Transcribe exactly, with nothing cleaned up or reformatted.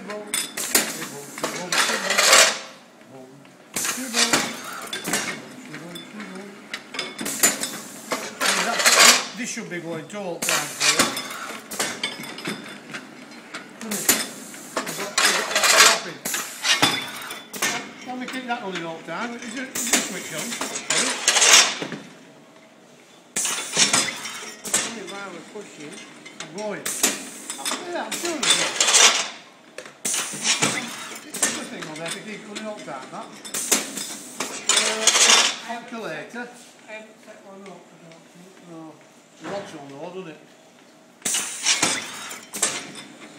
Shibble, shibble, shibble, shibble, shibble, shibble, shibble. And that's, this should be going to all time for you. Can we keep that running all the time? Is it, is it switch on? Only while we're pushing. I'm going. Yeah, I'm doing it. It's the thing on there to keep running all the time, that. Uh, calculator. I haven't set one up, I don't think. No. The locks on though, doesn't it?